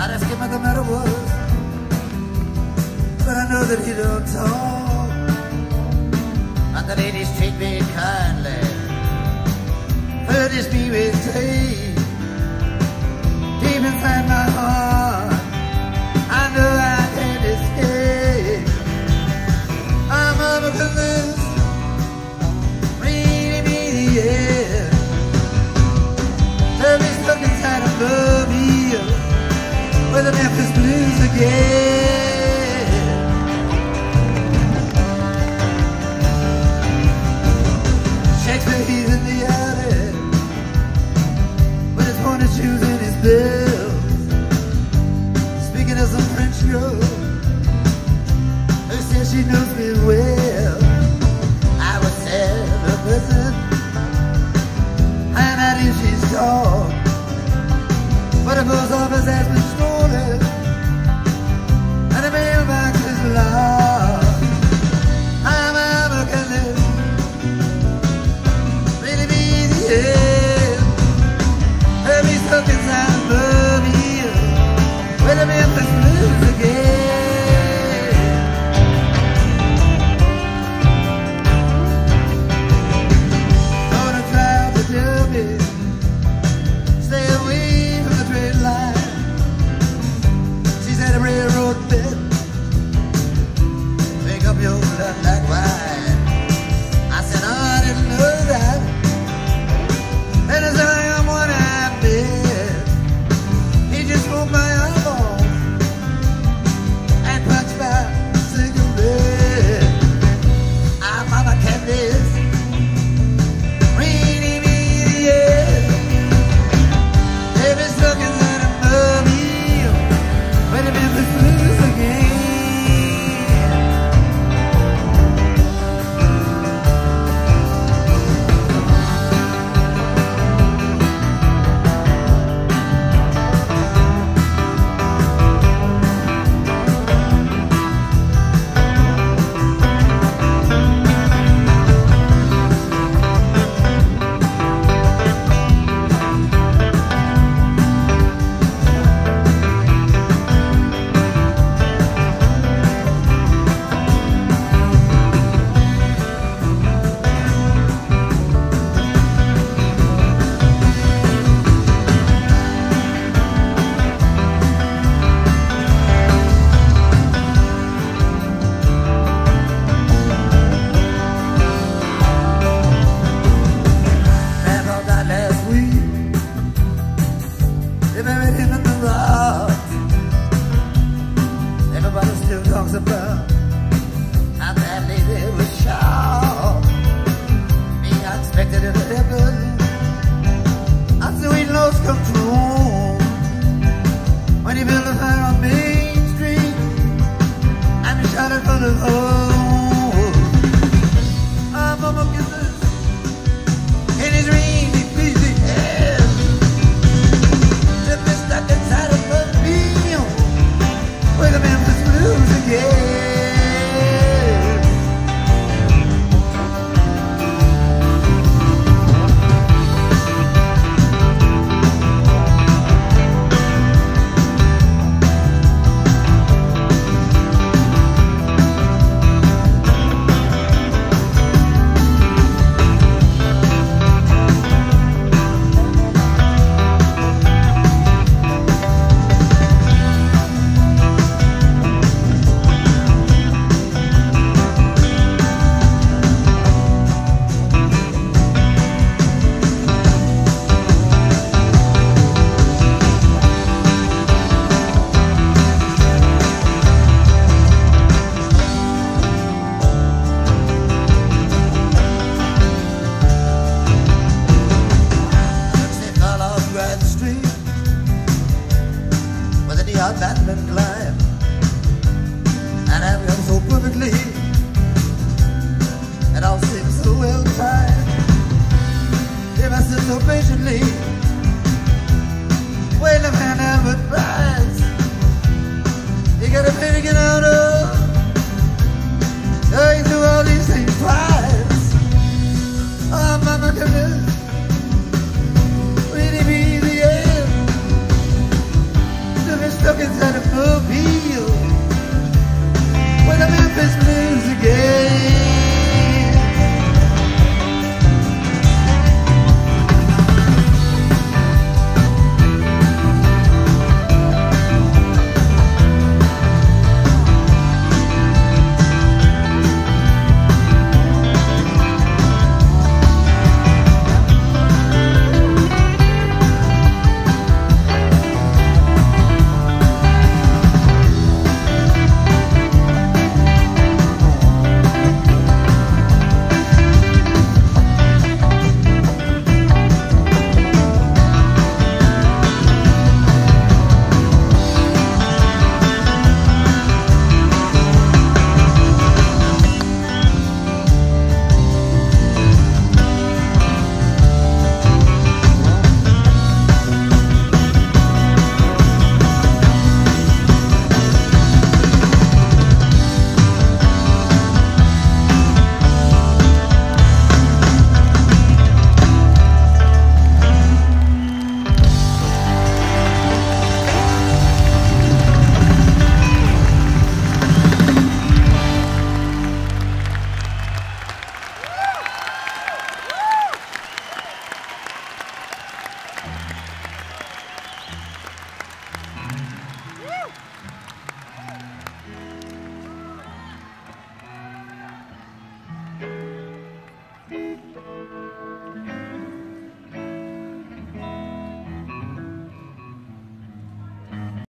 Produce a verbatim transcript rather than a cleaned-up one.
I'd ask him what the matter was, but I know that he don't talk. And the ladies treat me kindly, furnish me with tea. Deep inside my heart, I know I can't escape. I'm over this, really, really, yeah. Love is stuck inside of me, with the Memphis Blues again. Shakespeare, he's in the alley, with his pointed shoes and his bells, speaking of some French girl who says she knows me well. I was sad a person, and I knew she's tall, but the post office has been stolen, and the mailbox is locked. I'm out of this, really be the end. Heard me stuck inside of me, with the Memphis Blues again. Gonna try out the derby, stay away from the trade line. She's at a railroad bed, pick up your blood like wine. I said, oh, I didn't know that. And as I am one I bet, he just smoked my arm off and punched my cigarette. I'm Mama Candace, really, really, yeah. Baby stuck inside of me, but the Memphis Blues again. They buried him in the rock. Everybody still talks about how badly they were shot. Me, I expected it to happen. I sweet loss come true when he built a fire on Main Street and he shot in front of home. I'm Mama Candace in his really busy head. Stuck inside of me, with the Memphis Blues again. Batman climb, and I've gone so perfectly, and all seems so well timed. If I sit so patiently, wait a minute, I would cry.